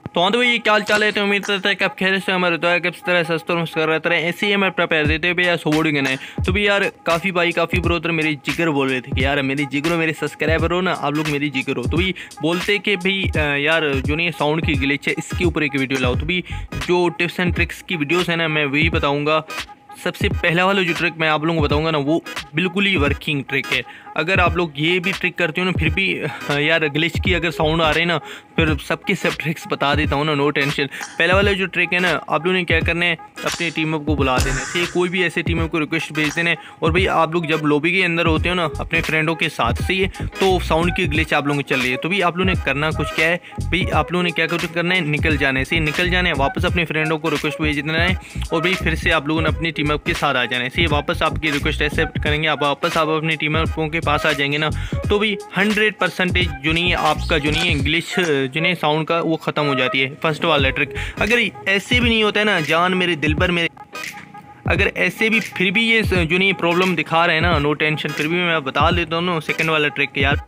तो हाँ तो भाई क्या चाल है, तो उम्मीद करता है कि आप खैर से हमारे तो किस तरह सस्तर मुस्कर रहते रहे, ऐसे ही हमें प्रिपेयर देते हैं भैया सोबोर्डिंग है। तो भी यार काफ़ी भाई काफ़ी ब्रोदर मेरे जिगर बोल रहे थे कि यार मेरी जिगरो मेरे सब्सक्राइबर हो ना, आप लोग मेरी जिगर हो। तो भी बोलते कि भाई यार जो नहीं साउंड की ग्लिच है इसके ऊपर एक वीडियो लाओ। तो भी जो टिप्स एंड ट्रिक्स की वीडियोज़ है ना मैं वही बताऊँगा। सबसे पहला वाला जो ट्रिक मैं आप लोगों को बताऊंगा ना वो बिल्कुल ही वर्किंग ट्रिक है। अगर आप लोग ये भी ट्रिक करते हो ना फिर भी यार ग्लिच की अगर साउंड आ रहे हैं ना, फिर सबके सब ट्रिक्स बता देता हूँ ना, नो टेंशन। पहला वाला जो ट्रिक है ना, आप लोगों ने क्या करना है, अपने टीम अप को बुला देना है, कोई भी ऐसे टीम अप को रिक्वेस्ट भेज देना है। और भाई आप लोग जब लॉबी के अंदर होते हो ना अपने फ्रेंडों के साथ से, ये तो साउंड की ग्लिच आप लोगों को चल रही है। तो भी आप लोगों ने करना कुछ क्या है भाई, आप लोगों ने क्या करना है, निकल जाना है, से निकल जाना है, वापस अपने फ्रेंडों को रिक्वेस्ट भेज देना है। और भाई फिर से आप लोगों ने अपनी टीम अप के साथ आ जाना है, से वापस आपकी रिक्वेस्ट एक्सेप्ट करेंगे, आप वापस आप अपनी टीम अपों के पास आ जाएंगे ना। तो भी 100% जो नहीं है आपका जो नहीं है ग्लिच जो नहीं साउंड का वो ख़त्म हो जाती है। फर्स्ट वाला ट्रिक अगर ऐसे भी नहीं होता है ना, जान मेरे दिल पर मेरे, अगर ऐसे भी फिर भी ये जो नहीं प्रॉब्लम दिखा रहे हैं ना, नो टेंशन, फिर भी मैं बता देता हूँ ना सेकंड वाला ट्रिक यार।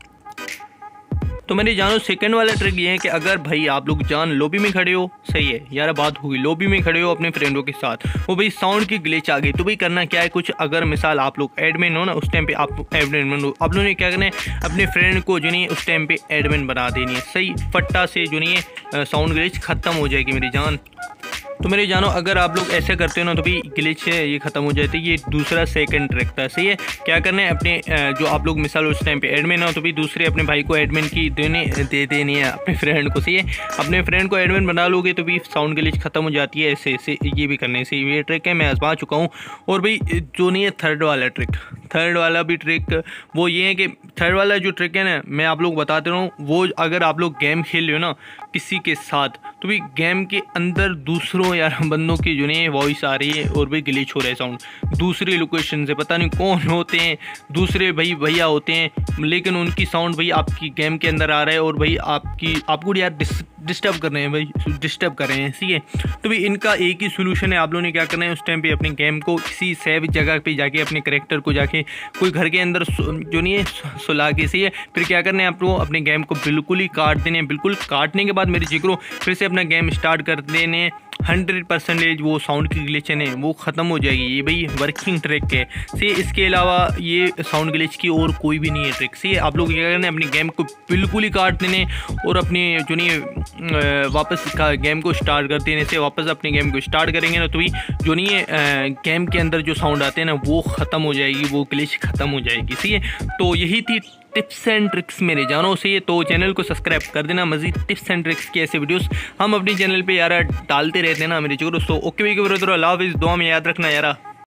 तो मेरी जानो सेकंड वाला ट्रिक ये है कि अगर भाई आप लोग जान लॉबी में खड़े हो, सही है यार बात होगी, लॉबी में खड़े हो अपने फ्रेंडों के साथ, वो भाई साउंड की ग्लिच आ गई, तो भाई करना क्या है कुछ, अगर मिसाल आप लोग एडमिन हो ना उस टाइम पे, आप एडमिन हो, आप लोगों ने क्या करना है अपने फ्रेंड को जो नहीं उस टाइम पे एडमिन बना देनी है, सही फट्टा से जो नहीं है साउंड ग्लिच ख़त्म हो जाएगी मेरी जान। तो मेरे जानो अगर आप लोग ऐसे करते हो ना तो भी ग्लिच है ये ख़त्म हो जाती है। ये दूसरा सेकंड ट्रिक था, सही है। क्या करना है अपने जो आप लोग मिसाल उस टाइम पे एडमिन हो तो भी दूसरे अपने भाई को एडमिन की दे देनी है अपने फ्रेंड को, सही है। अपने फ्रेंड को एडमिन बना लोगे तो भी साउंड ग्लिच ख़त्म हो जाती है। ऐसे ये भी करने से ये ट्रिक है, मैं आजमा चुका हूँ। और भाई जो नहीं है थर्ड वाला ट्रिक, थर्ड वाला भी ट्रिक वो ये है कि थर्ड वाला जो ट्रिक है ना मैं आप लोग बताते रहूँ, वो अगर आप लोग गेम खेल रहे हो ना किसी के साथ, तो भी गेम के अंदर दूसरों यार बंदों की जो नहीं वॉइस आ रही है और भी ग्लिच हो रहा है साउंड दूसरी लोकेशन से, पता नहीं कौन होते हैं, दूसरे भाई भैया होते हैं, लेकिन उनकी साउंड भाई आपकी गेम के अंदर आ रहा है और भाई आपको यार डिस्टर्ब कर रहे हैं, भाई डिस्टर्ब कर रहे हैं, ठीक है। तो भाई इनका एक ही सोल्यूशन है, आप लोगों ने क्या करना है उस टाइम पे अपने गेम को किसी सेफ जगह पे जाके अपने करेक्टर को जाके कोई घर के अंदर जो नहीं है सुला के, सही है। फिर क्या करना है आपको अपने गेम को बिल्कुल ही काट देने हैं, बिल्कुल काटने के बाद मेरे जिक्रो फिर से अपना गेम स्टार्ट कर देने, 100% वो साउंड की ग्लिच है वो ख़त्म हो जाएगी। ये भाई वर्किंग ट्रिक है, से इसके अलावा ये साउंड ग्लिच की और कोई भी नहीं है ट्रिक, से आप लोग क्या करना है अपनी गेम को बिल्कुल ही काट देने और अपनी जो नहीं वापस गेम को स्टार्ट कर देने से वापस अपनी गेम को स्टार्ट करेंगे ना तो भी जो नहीं है गेम के अंदर जो साउंड आते हैं ना वो ख़त्म हो जाएगी, वो ग्लिच ख़त्म हो जाएगी, सही है। तो यही थी टिप्स एंड ट्रिक्स मेरे जानो से, तो चैनल को सब्सक्राइब कर देना, मजीद टिप्स एंड ट्रिक्स की ऐसे वीडियोस हम अपने चैनल पे यार डालते रहते हैं ना मेरे जो। दोस्तों ओके भाई ब्रदर, अल्लाह हाफिज़, दुआ में याद रखना यार।